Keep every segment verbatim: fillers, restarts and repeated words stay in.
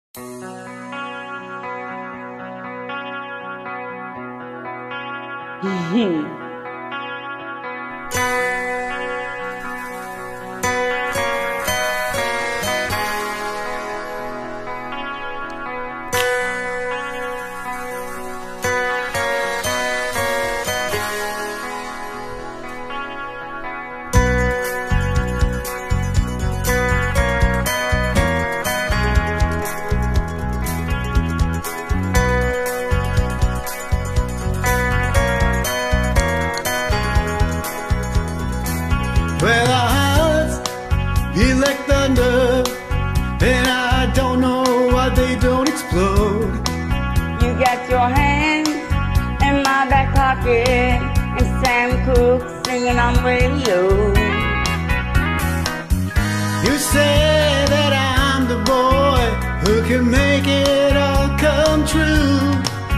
Well, our hearts beat like thunder, and I don't know why they don't explode. You got your hands in my back pocket, and Sam Cooke singing on radio. You say that I'm the boy who can make it all come true.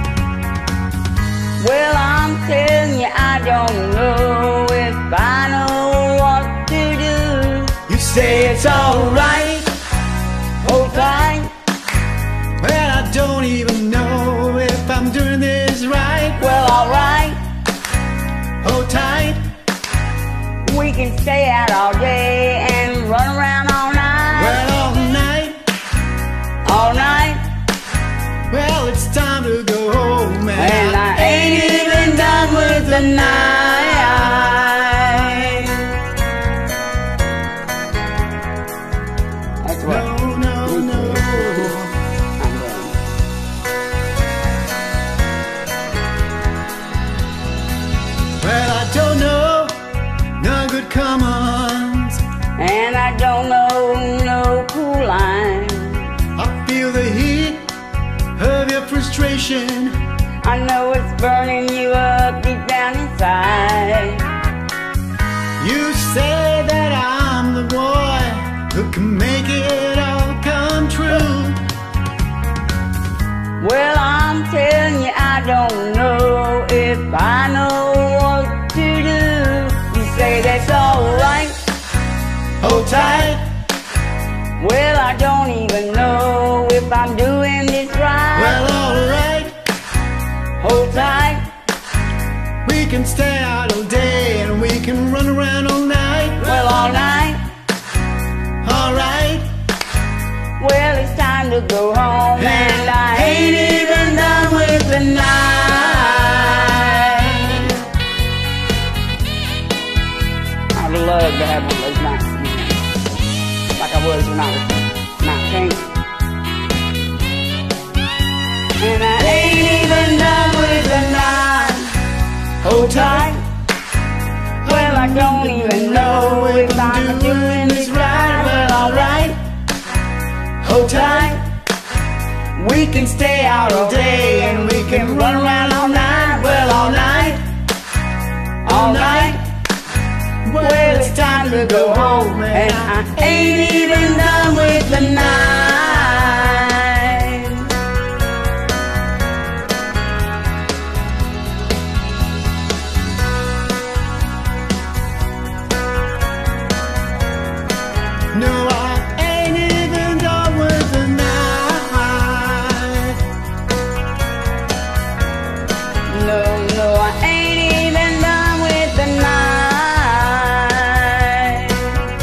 Well, I'm telling you, I don't know if I know what to do. You say it's alright, Hold tight. well, I don't even know if I'm doing this right. Well, alright. Hold tight, We can stay out all day and run around all night. well, all night. All night. Well, it's time to go home, man. And I ain't even done with the night. That's what No, no, no. I'm doing. Well, I don't know no good commons. And I don't know no cool line. I feel the heat of your frustration. I know it's burning you up deep down inside. You say that I'm the boy who can make it all come true. Well, I'm telling you, I don't know if I know what to do. You say that's alright. Hold tight, Well, I don't even know if I'm doing this right. well, alright. Hold tight. We can stay out all day and we can run around all night. Well, all night. Alright, Well, it's time to go home, and I ain't even done with the night. I'd love to have one of those nights again, like I was when I was nineteen. And I ain't even done with the night. hold tight. Well, I don't even know if I'm doing this right. Well, alright. Hold tight, We can stay out all day and we can run around all night. Well, all night. All night. Well, it's time to go home, and I ain't even done with the night. no, I ain't even done with the night. No, no, I ain't even done with the night.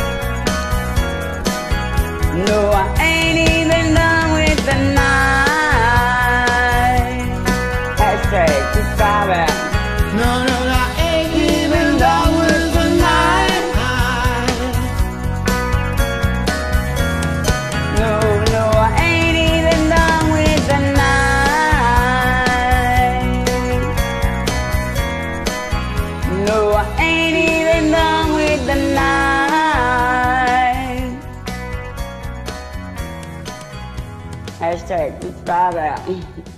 No, I ain't even done with the night. Hashtag subscribe out. No, no, I ain't even done with the night. No, no, I ain't even done with the night. No, I ain't even done with the night. Hashtag subscribe out.